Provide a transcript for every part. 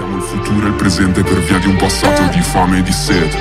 Siamo il futuro e il presente per via di un passato di fame e di sete.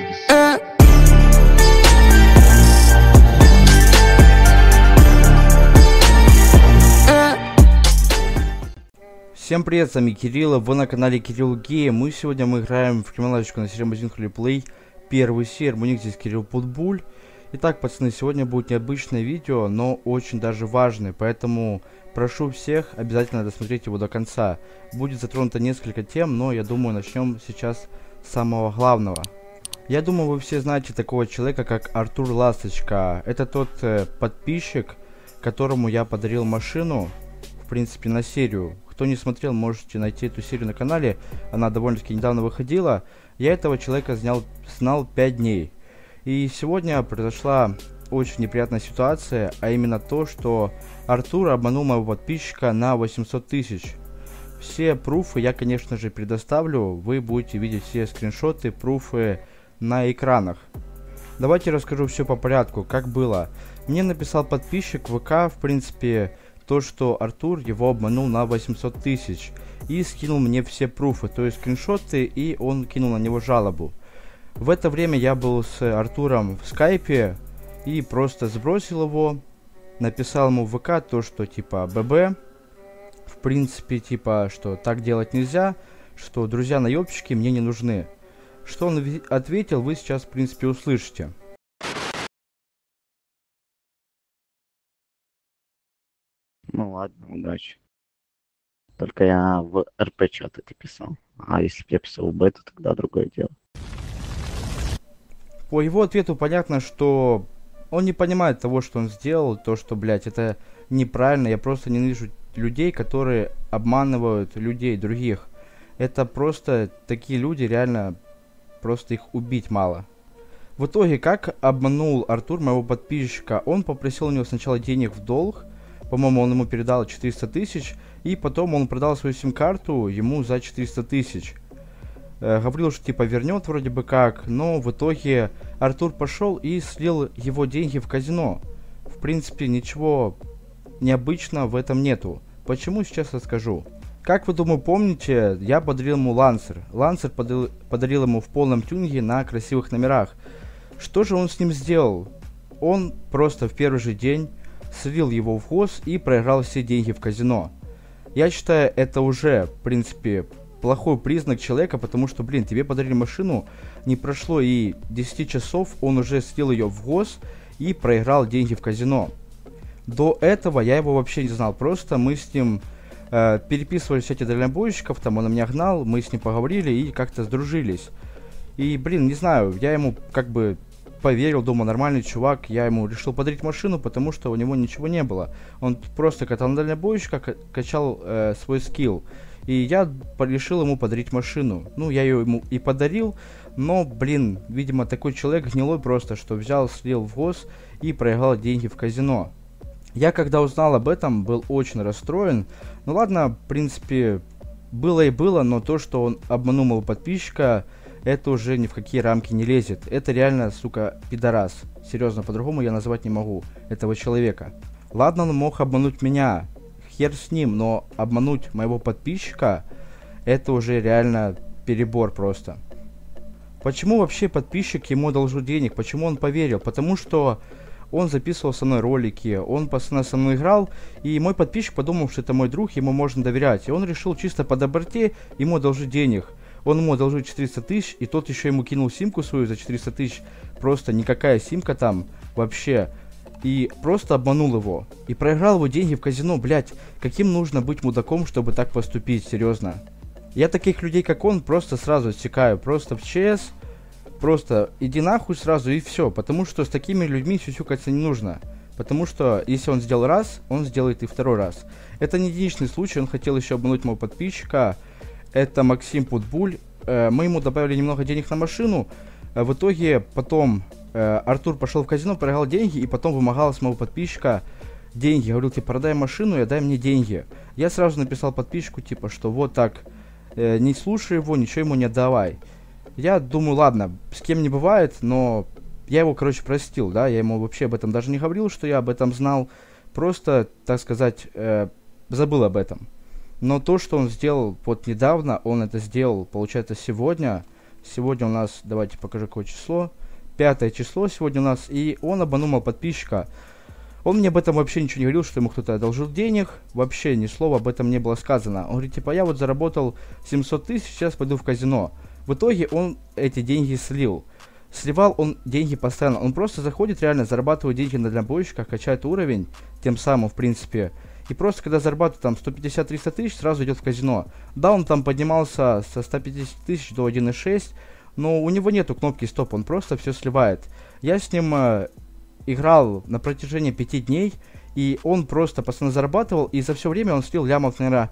Всем привет, с вами Кирилл, вы на канале Кирилл Гей. Мы играем в криминалочку на серии Магазин Холиплей. Первый сервер, у них здесь Кирилл Путбуль. Итак, пацаны, сегодня будет необычное видео, но очень даже важное, поэтому прошу всех обязательно досмотреть его до конца. Будет затронуто несколько тем, но я думаю, начнем сейчас с самого главного. Я думаю, вы все знаете такого человека, как Артур Ласточка. Это тот подписчик, которому я подарил машину, в принципе, на серию. Кто не смотрел, можете найти эту серию на канале, она довольно-таки недавно выходила. Я этого человека знал 5 дней. И сегодня произошла очень неприятная ситуация, а именно то, что Артур обманул моего подписчика на 800 тысяч. Все пруфы я, конечно же, предоставлю, вы будете видеть все скриншоты, пруфы на экранах. Давайте расскажу все по порядку, как было. Мне написал подписчик в ВК, в принципе, то, что Артур его обманул на 800 тысяч. И скинул мне все пруфы, то есть скриншоты, и он кинул на него жалобу. В это время я был с Артуром в скайпе и просто сбросил его, написал ему в ВК то, что типа ББ, в принципе, типа, что так делать нельзя, что друзья наебщики мне не нужны. Что он ответил, вы сейчас, в принципе, услышите. Ну ладно, удачи. Только я в РП-чат это писал. А если бы я писал в бету, тогда другое дело. По его ответу понятно, что он не понимает того, что он сделал, то, что, блядь, это неправильно. Я просто ненавижу людей, которые обманывают людей, других. Это просто такие люди, реально, просто их убить мало. В итоге, как обманул Артур моего подписчика? Он попросил у него сначала денег в долг. По-моему, он ему передал 400 тысяч. И потом он продал свою сим-карту ему за 400 тысяч. Говорил, что типа вернет вроде бы как, но в итоге Артур пошел и слил его деньги в казино. В принципе, ничего необычного в этом нету. Почему, сейчас расскажу. Как вы, думаю, помните, я подарил ему Лансер. Лансер подарил ему в полном тюнинге на красивых номерах. Что же он с ним сделал? Он просто в первый же день слил его в ГОС и проиграл все деньги в казино. Я считаю, это уже, в принципе, плохой признак человека, потому что, блин, тебе подарили машину, не прошло и 10 часов, он уже слил ее в ГОС и проиграл деньги в казино. До этого я его вообще не знал, просто мы с ним переписывались в чате дальнобойщиков, там он на меня гнал, мы с ним поговорили и как-то сдружились. И, блин, не знаю, я ему как бы поверил, думаю, нормальный чувак, я ему решил подарить машину, потому что у него ничего не было. Он просто катал на дальнобойщика, качал свой скилл. И я решил ему подарить машину. Ну, я ее ему и подарил, но, блин, видимо, такой человек гнилой просто, что взял, слил в ГОС и проиграл деньги в казино. Я, когда узнал об этом, был очень расстроен. Ну ладно, в принципе, было и было, но то, что он обманул моего подписчика, это уже ни в какие рамки не лезет. Это реально, сука, пидорас. Серьезно, по-другому я назвать не могу этого человека. Ладно, он мог обмануть меня, хер с ним, но обмануть моего подписчика, это уже реально перебор просто. Почему вообще подписчик ему одолжил денег? Почему он поверил? Потому что он записывал со мной ролики, он постоянно со мной играл, и мой подписчик подумал, что это мой друг, ему можно доверять. И он решил чисто по доброте ему одолжить денег. Он ему одолжил 400 тысяч, и тот еще ему кинул симку свою за 400 тысяч. Просто никакая симка там вообще. И просто обманул его. И проиграл его деньги в казино, блять. Каким нужно быть мудаком, чтобы так поступить, серьезно. Я таких людей, как он, просто сразу отсекаю. Просто в ЧС, просто иди нахуй сразу и все. Потому что с такими людьми сюсюкаться не нужно. Потому что если он сделал раз, он сделает и второй раз. Это не единичный случай, он хотел еще обмануть моего подписчика. Это Максим Путбуль. Мы ему добавили немного денег на машину. В итоге потом Артур пошел в казино, проиграл деньги и потом вымогал с моего подписчика деньги. Говорил, типа, продай машину и отдай мне деньги. Я сразу написал подписчику, типа, что вот так, не слушай его, ничего ему не отдавай. Я думаю, ладно, с кем не бывает, но я его, короче, простил, да. Я ему вообще об этом даже не говорил, что я об этом знал. Просто, так сказать, забыл об этом. Но то, что он сделал вот недавно, он это сделал, получается, сегодня. Сегодня у нас, давайте покажу, какое число. 5 число сегодня у нас. И он обманул подписчика. Он мне об этом вообще ничего не говорил, что ему кто-то одолжил денег. Вообще ни слова об этом не было сказано. Он говорит, типа, я вот заработал 700 тысяч, сейчас пойду в казино. В итоге он эти деньги слил. Сливал он деньги постоянно. Он просто заходит, реально зарабатывает деньги на дальнобойщиках, качает уровень, тем самым, в принципе. И просто, когда зарабатывает там 150-300 тысяч, сразу идет в казино. Да, он там поднимался со 150 тысяч до 1.6, но у него нету кнопки стоп, он просто все сливает. Я с ним играл на протяжении 5 дней, и он просто постоянно зарабатывал, и за все время он слил лямов, наверное,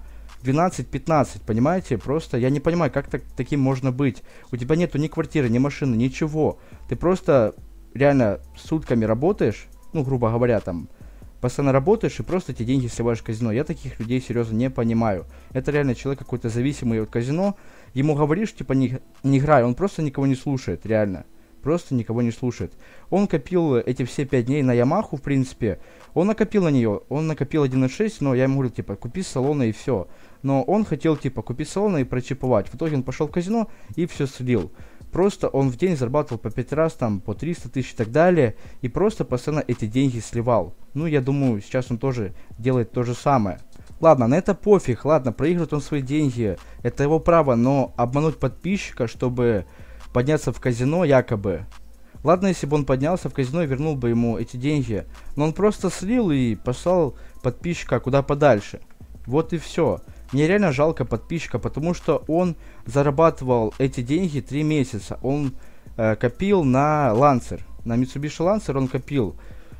12-15, понимаете? Просто я не понимаю, как таким можно быть. У тебя нету ни квартиры, ни машины, ничего. Ты просто реально сутками работаешь, ну, грубо говоря, там, постоянно работаешь и просто эти деньги сливаешь в казино. Я таких людей серьезно не понимаю. Это реально человек какой-то зависимый от казино. Ему говоришь, типа, не играй, он просто никого не слушает, реально. Просто никого не слушает. Он копил эти все 5 дней на Ямаху, в принципе. Он накопил на нее, он накопил 1.6, но я ему говорю, типа, купи с салона и все. Но он хотел, типа, купить салона и прочиповать. В итоге он пошел в казино и все слил. Просто он в день зарабатывал по 5 раз, там, по 300 тысяч и так далее. И просто постоянно эти деньги сливал. Ну, я думаю, сейчас он тоже делает то же самое. Ладно, на это пофиг, ладно, проигрывает он свои деньги. Это его право, но обмануть подписчика, чтобы подняться в казино, якобы. Ладно, если бы он поднялся в казино и вернул бы ему эти деньги. Но он просто слил и послал подписчика куда подальше. Вот и все. Мне реально жалко подписчика, потому что он зарабатывал эти деньги 3 месяца. Он копил на Lancer. На Mitsubishi Lancer он копил.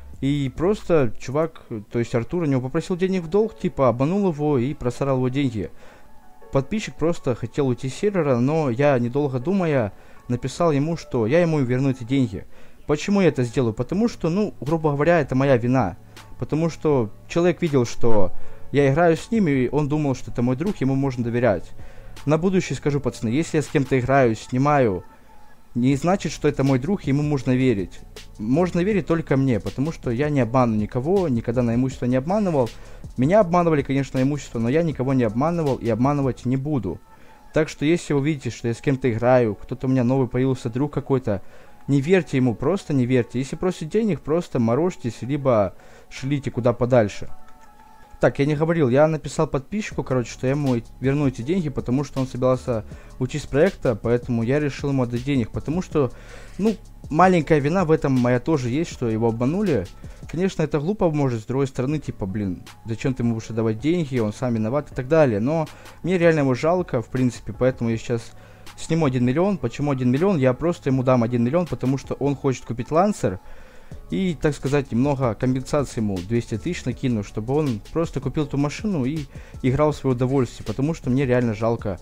И просто чувак, то есть Артур у него попросил денег в долг, типа обманул его и просрал его деньги. Подписчик просто хотел уйти с сервера, но я, недолго думая, написал ему, что я ему верну эти деньги. Почему я это сделаю? Потому что, ну, грубо говоря, это моя вина. Потому что человек видел, что я играю с ним, и он думал, что это мой друг, ему можно доверять. На будущее скажу, пацаны, если я с кем-то играю, снимаю, не значит, что это мой друг, ему можно верить. Можно верить только мне, потому что я не обманываю никого, никогда на имущество не обманывал. Меня обманывали, конечно, на имущество, но я никого не обманывал и обманывать не буду. Так что если вы видите, что я с кем-то играю, кто-то у меня новый появился, друг какой-то, не верьте ему, просто не верьте. Если просит денег, просто морожьтесь, либо шлите куда подальше. Так, я не говорил, я написал подписчику, короче, что я ему верну эти деньги, потому что он собирался уйти с проекта, поэтому я решил ему отдать денег, потому что, ну, маленькая вина в этом моя тоже есть, что его обманули. Конечно, это глупо, может, с другой стороны, типа, блин, зачем ты ему будешь давать деньги, он сам виноват и так далее, но мне реально его жалко, в принципе, поэтому я сейчас сниму 1 миллион. Почему 1 миллион? Я просто ему дам 1 миллион, потому что он хочет купить Lancer. И, так сказать, немного компенсации ему 200 тысяч накину, чтобы он просто купил эту машину и играл в свое удовольствие, потому что мне реально жалко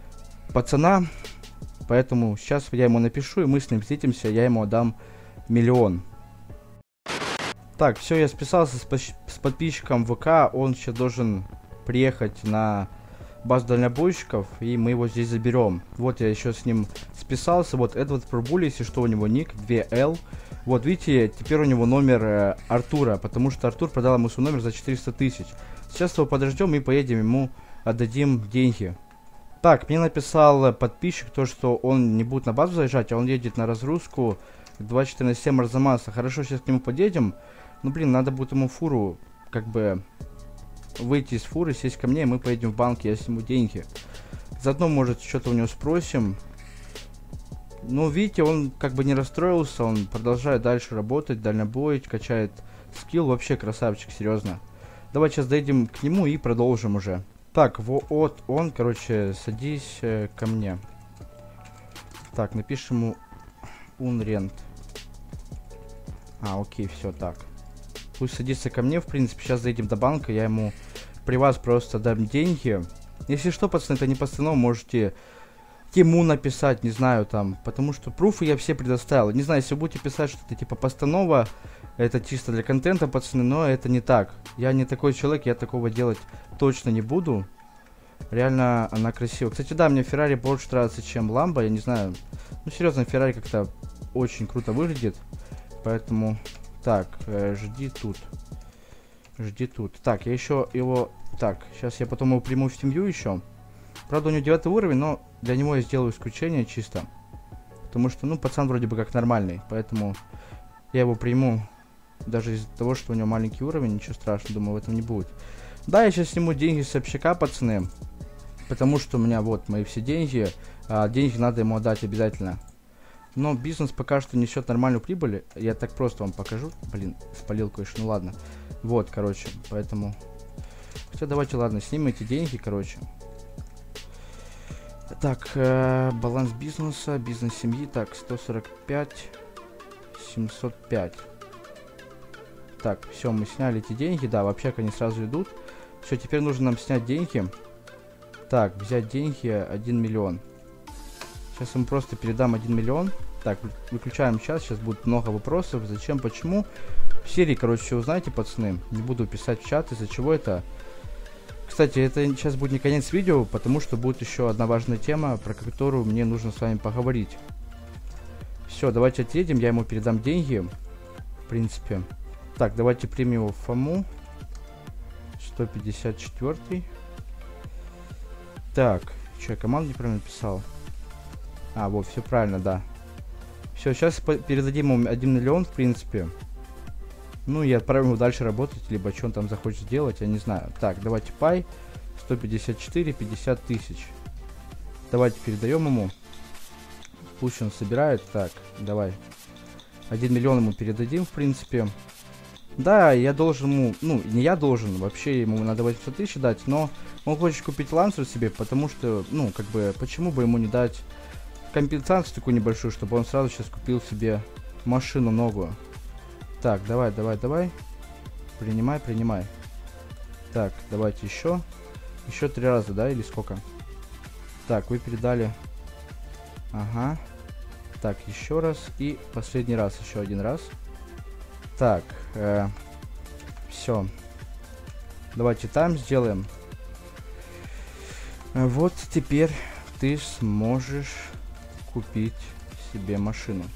пацана. Поэтому сейчас я ему напишу, и мы с ним встретимся, я ему отдам 1 миллион. Так, все, я списался с подписчиком ВК, он сейчас должен приехать на базу дальнобойщиков, и мы его здесь заберем. Вот я еще с ним списался, вот Эдвард Пробули, если что, у него ник 2L. Вот, видите, теперь у него номер Артура, потому что Артур продал ему свой номер за 400 тысяч. Сейчас его подождем и поедем, ему отдадим деньги. Так, мне написал подписчик, то, что он не будет на базу заезжать, а он едет на разгрузку 2.14 Арзамаса. Хорошо, сейчас к нему подъедем. Ну, блин, надо будет ему фуру, как бы, выйти из фуры, сесть ко мне, и мы поедем в банк, я сниму деньги. Заодно, может, что-то у него спросим. Ну, видите, он как бы не расстроился, он продолжает дальше работать, дальнобоить, качает скилл, вообще красавчик, серьезно. Давайте сейчас доедем к нему и продолжим уже. Так, вот он, короче, садись ко мне. Так, напишем ему Унрент. Окей, все, так. Пусть садится ко мне, в принципе, сейчас доедем до банка, я ему при вас просто дам деньги. Если что, пацаны, это не постанова, можете ему написать, не знаю, там, потому что пруфы я все предоставил. Не знаю, если вы будете писать, что это типа постанова, это чисто для контента, пацаны, но это не так. Я не такой человек, я такого делать точно не буду. Реально она красивая. Кстати, да, мне Феррари больше нравится, чем Ламбо, я не знаю. Ну, серьезно, Феррари как-то очень круто выглядит, поэтому... Так, жди тут. Жди тут. Так, я еще его Так, сейчас я потом его приму в семью еще. Правда, у него 9 уровень, но для него я сделаю исключение чисто. Потому что, ну, пацан вроде бы как нормальный. Поэтому я его приму. Даже из-за того, что у него маленький уровень, ничего страшного, думаю, в этом не будет. Да, я сейчас сниму деньги с общака, пацаны. Потому что у меня вот мои все деньги. А деньги надо ему отдать обязательно. Но бизнес пока что несет нормальную прибыль. Я так просто вам покажу. Блин, спалил кое-что, ну ладно. Вот, короче, поэтому... Хотя давайте, ладно, снимем эти деньги, короче. Так, баланс бизнеса, бизнес семьи. Так, 145, 705. Так, все, мы сняли эти деньги. Да, в общак они сразу идут. Все, теперь нужно нам снять деньги. Так, взять деньги 1 миллион. Сейчас ему просто передам 1 миллион. Так, выключаем сейчас будет много вопросов. Зачем, почему? В серии, короче, все узнаете, пацаны. Не буду писать в чат, из-за чего это. Кстати, это сейчас будет не конец видео, потому что будет еще одна важная тема, про которую мне нужно с вами поговорить. Все, давайте отъедем, я ему передам деньги. В принципе. Так, давайте примем его в Фому. 154. Так, что, я команду неправильно написал? А, вот, все правильно, да. Все, сейчас передадим ему 1 миллион, в принципе. Ну, и отправим его дальше работать, либо что он там захочет сделать, я не знаю. Так, давайте пай. 154, 50 тысяч. Давайте передаем ему. Пусть он собирает. Так, давай. 1 миллион ему передадим, в принципе. Да, я должен ему... Ну, не я должен, вообще ему надо 800 тысяч дать, но он хочет купить лансер себе, потому что, ну, как бы, почему бы ему не дать компенсацию такую небольшую, чтобы он сразу сейчас купил себе машину новую. Так, давай. Принимай. Так, давайте еще. Еще 3 раза, да, или сколько? Так, вы передали. Ага. Так, еще раз. И последний раз, еще 1 раз. Так, все. Давайте там сделаем. Вот теперь ты сможешь купить себе машину.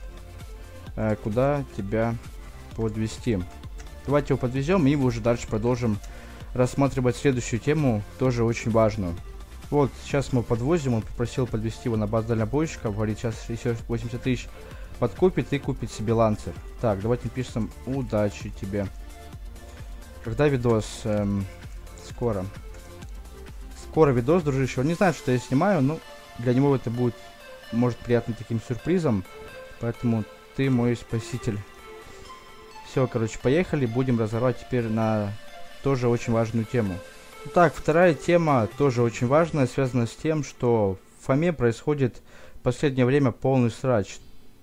Куда тебя подвезти? Давайте его подвезем и уже дальше продолжим рассматривать следующую тему, тоже очень важную. Вот, сейчас мы подвозим, он попросил подвезти его на базу дальнобойщика, говорит, сейчас еще 80 тысяч подкупит и купит себе лансер. Так, давайте пишем удачи тебе. Когда видос? Скоро. Скоро видос, дружище. Он не знает, что я снимаю, но для него это будет, может, приятным таким сюрпризом. Поэтому ты мой спаситель. Все, короче, поехали. Будем разорвать теперь на тоже очень важную тему. Так, вторая тема тоже очень важная, связана с тем, что в Фоме происходит в последнее время полный срач.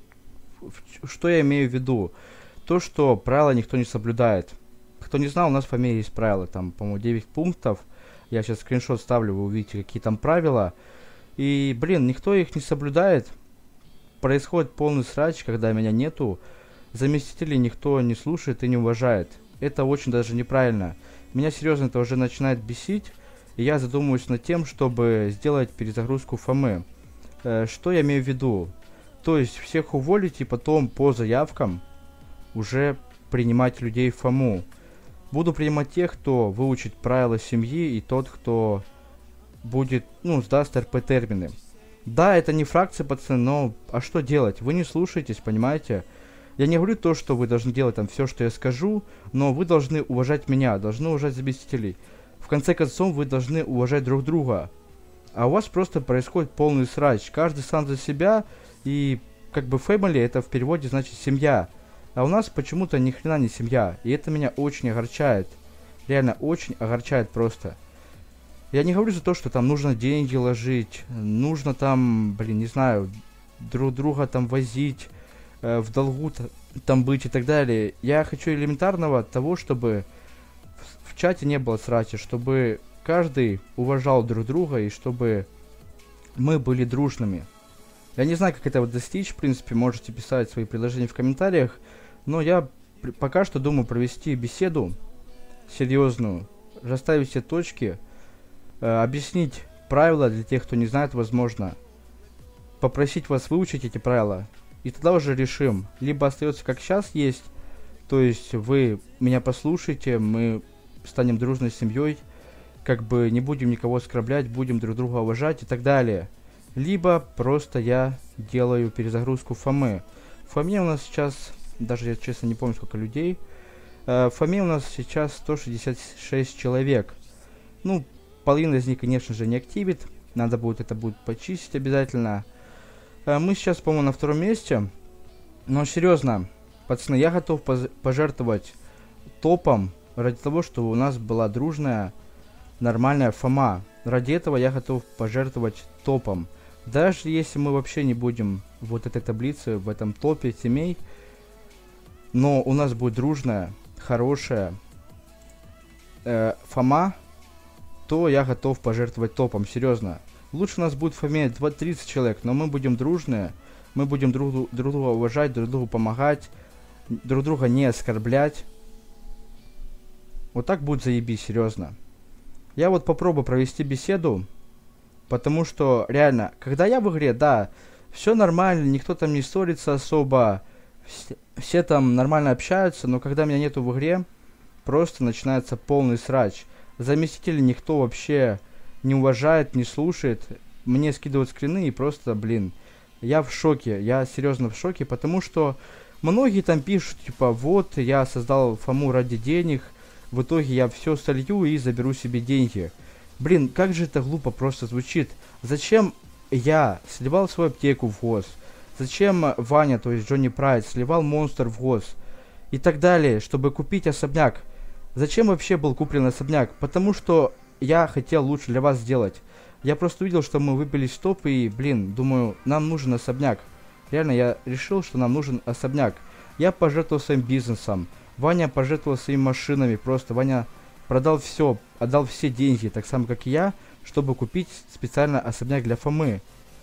Что я имею в виду? То, что правила никто не соблюдает. Кто не знал, у нас в Фоме есть правила, там, по-моему, 9 пунктов. Я сейчас скриншот ставлю, вы увидите, какие там правила. И, блин, никто их не соблюдает. Происходит полный срач, когда меня нету. Заместителей никто не слушает и не уважает. Это очень даже неправильно. Меня серьезно это уже начинает бесить. И я задумываюсь над тем, чтобы сделать перезагрузку Фомы. Что я имею в виду? То есть всех уволить и потом по заявкам уже принимать людей в Фому. Буду принимать тех, кто выучит правила семьи, и тот, кто будет, ну, сдаст РП-термины. Да, это не фракция, пацаны, но а что делать? Вы не слушаетесь, понимаете? Я не говорю то, что вы должны делать там все, что я скажу, но вы должны уважать меня, должны уважать заместителей. В конце концов, вы должны уважать друг друга. А у вас просто происходит полный срач. Каждый сам за себя, и как бы family это в переводе значит семья. А у нас почему-то ни хрена не семья. И это меня очень огорчает. Реально очень огорчает просто. Я не говорю за то, что там нужно деньги ложить, нужно там, блин, не знаю, друг друга там возить, в долгу там быть и так далее. Я хочу элементарного того, чтобы в чате не было срача, чтобы каждый уважал друг друга и чтобы мы были дружными. Я не знаю, как этого достичь, в принципе, можете писать свои предложения в комментариях, но я пока что думаю провести беседу серьезную, расставить все точки, объяснить правила для тех, кто не знает, возможно, попросить вас выучить эти правила, и тогда уже решим. Либо остается как сейчас есть, то есть вы меня послушаете, мы станем дружной семьей, как бы не будем никого оскорблять, будем друг друга уважать и так далее. Либо просто я делаю перезагрузку Фомы. В Фоме у нас сейчас, даже я честно не помню сколько людей, в Фоме у нас сейчас 166 человек. Ну, половина из них, конечно же, не активит. Надо будет это будет почистить обязательно. Мы сейчас, по-моему, на 2-м месте. Но серьезно, пацаны, я готов пожертвовать топом ради того, чтобы у нас была дружная, нормальная Фома. Ради этого я готов пожертвовать топом. Даже если мы вообще не будем в вот этой таблице, в этом топе семей, но у нас будет дружная, хорошая Фома, то я готов пожертвовать топом, серьезно. Лучше у нас будет в Фоме 30 человек, но мы будем дружные, мы будем друг друга уважать, друг другу помогать, друг друга не оскорблять. Вот так будет заебись, серьезно. Я вот попробую провести беседу, потому что, реально, когда я в игре, да, все нормально, никто там не ссорится особо, все там нормально общаются, но когда меня нету в игре, просто начинается полный срач. Заместителей никто вообще не уважает, не слушает, мне скидывают скрины и просто, блин, я в шоке, я серьезно в шоке, потому что многие там пишут, типа, вот, я создал Фому ради денег, в итоге я все солью и заберу себе деньги. Блин, как же это глупо просто звучит. Зачем я сливал свою аптеку в ГОС? Зачем Ваня, то есть Джонни Прайд, сливал Монстр в ГОС? И так далее, чтобы купить особняк. Зачем вообще был куплен особняк? Потому что я хотел лучше для вас сделать. Я просто увидел, что мы выбились в топ и, блин, думаю, нам нужен особняк. Реально, я решил, что нам нужен особняк. Я пожертвовал своим бизнесом. Ваня пожертвовал своими машинами. Просто Ваня продал все, отдал все деньги, так само как и я, чтобы купить специально особняк для Фомы.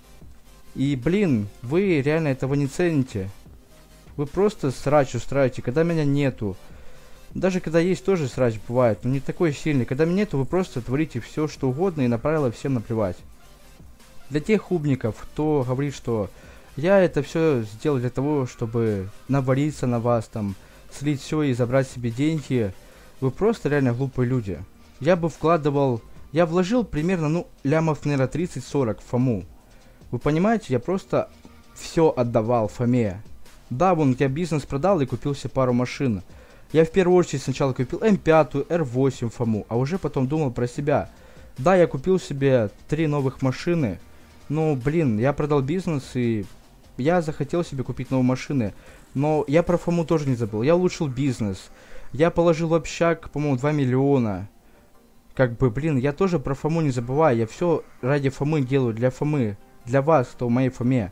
И, блин, вы реально этого не цените. Вы просто срач устраиваете, когда меня нету. Даже когда есть, тоже срач бывает, но не такой сильный. Когда меня нету, вы просто творите все, что угодно, и на правила всем наплевать. Для тех умников, кто говорит, что я это все сделал для того, чтобы навариться на вас, там, слить все и забрать себе деньги, вы просто реально глупые люди. Я бы вкладывал, я вложил примерно, ну, лямов, наверное, 30-40 в Фому. Вы понимаете, я просто все отдавал Фоме. Да, вон, я бизнес продал и купил себе пару машин. Я в первую очередь сначала купил М5, R8 Фому, а уже потом думал про себя. Да, я купил себе 3 новых машины, но, блин, я продал бизнес и я захотел себе купить новые машины. Но я про Фому тоже не забыл, я улучшил бизнес. Я положил в общак, по-моему, 2 миллиона. Как бы, блин, я тоже про Фому не забываю, я все ради Фомы делаю, для Фомы. Для вас, кто в моей Фоме.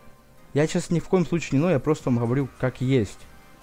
Я сейчас ни в коем случае не ной, я просто вам говорю, как есть.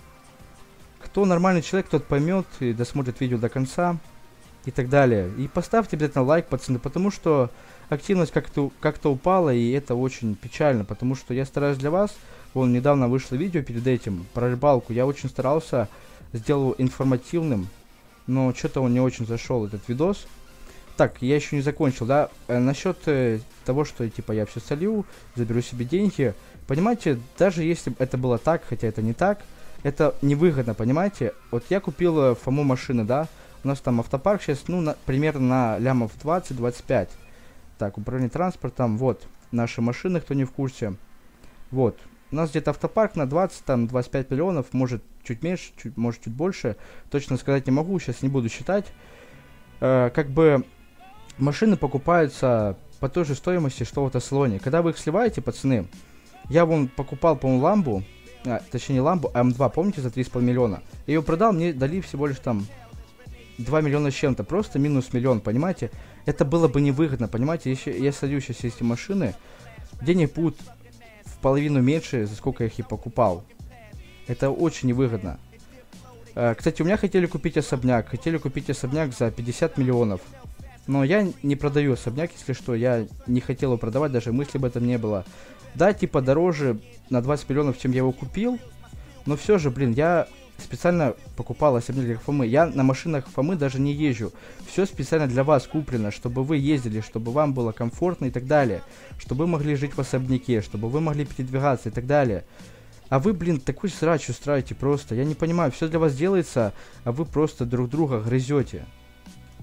Кто нормальный человек, тот поймет и досмотрит видео до конца. И так далее. И поставьте обязательно лайк, пацаны, потому что активность как-то упала, и это очень печально. Потому что я стараюсь для вас. Вон, недавно вышло видео перед этим про рыбалку. Я очень старался, сделал информативным. Но что-то он не очень зашел, этот видос. Так, я еще не закончил, да, насчет того, что, типа, я все солью, заберу себе деньги, понимаете, даже если это было так, хотя это не так, это невыгодно, понимаете, вот я купил Фому машины, да, у нас там автопарк сейчас, ну, примерно на лямов 20-25, так, управление транспортом, вот, наши машины, кто не в курсе, вот, у нас где-то автопарк на 20, там, 25 миллионов, может, чуть меньше, может, чуть больше, точно сказать не могу, сейчас не буду считать, как бы... Машины покупаются по той же стоимости, что в автосалоне. Когда вы их сливаете, пацаны, я вон покупал, по-моему, ламбу, точнее не ламбу, а М2, помните, за 3,5 миллиона. Я ее продал, мне дали всего лишь там 2 миллиона с чем-то, просто минус миллион, понимаете? Это было бы невыгодно, понимаете? Если я солью сейчас эти машины, денег будет в половину меньше, за сколько я их и покупал. Это очень невыгодно. Кстати, у меня хотели купить особняк за 50 миллионов. Но я не продаю особняк, если что, я не хотел его продавать, даже мысли об этом не было. Да, типа дороже на 20 миллионов, чем я его купил, но все же, блин, я специально покупал особняк для Фомы. Я на машинах Фомы даже не езжу. Все специально для вас куплено, чтобы вы ездили, чтобы вам было комфортно и так далее. Чтобы вы могли жить в особняке, чтобы вы могли передвигаться и так далее. А вы, блин, такой срач устраиваете просто. Я не понимаю, все для вас делается, а вы просто друг друга грызете.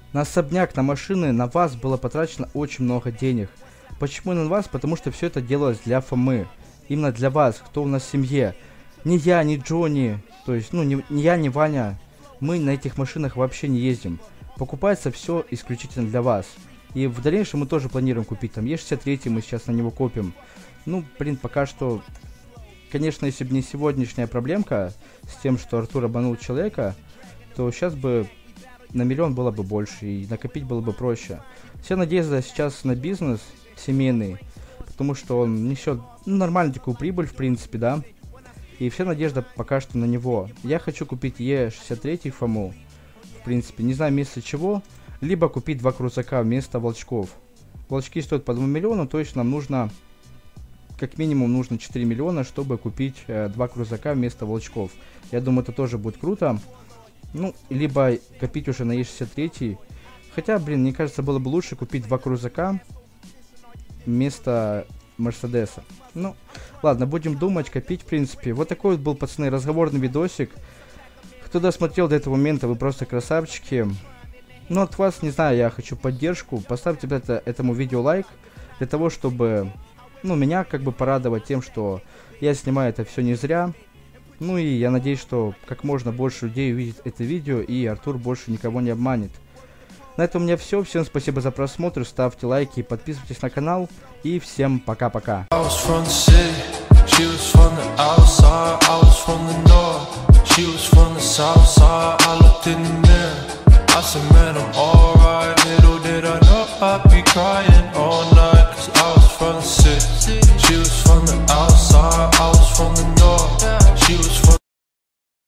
На особняк, на машины, на вас было потрачено очень много денег. Почему на вас? Потому что все это делалось для Фомы. Именно для вас, кто у нас в семье. Ни я, ни Джонни, то есть, ну, ни я, ни Ваня, мы на этих машинах вообще не ездим. Покупается все исключительно для вас. И в дальнейшем мы тоже планируем купить там Е63, мы сейчас на него копим. Ну, блин, пока что, конечно, если бы не сегодняшняя проблемка с тем, что Артур обманул человека, то сейчас бы на миллион было бы больше и накопить было бы проще. Вся надежда сейчас на бизнес семейный, потому что он несет нормальную такую прибыль, в принципе, да. И вся надежда пока что на него. Я хочу купить Е63 Фому, в принципе, не знаю вместо чего, либо купить 2 крузака вместо волчков. Волчки стоят по 2 миллиона, то есть нам нужно, как минимум, нужно 4 миллиона, чтобы купить 2 крузака вместо волчков. Я думаю, это тоже будет круто. Ну, либо копить уже на Е63. Хотя, блин, мне кажется, было бы лучше купить 2 крузака вместо Мерседеса. Ну, ладно, будем думать, копить, в принципе. Вот такой вот был, пацаны, разговорный видосик. Кто досмотрел до этого момента, вы просто красавчики. Ну, от вас, не знаю, я хочу поддержку. Поставьте этому видео лайк, для того, чтобы, ну, меня как бы порадовать тем, что я снимаю это все не зря. Ну и я надеюсь, что как можно больше людей увидит это видео, и Артур больше никого не обманет. На этом у меня все. Всем спасибо за просмотр, ставьте лайки, подписывайтесь на канал, и всем пока-пока.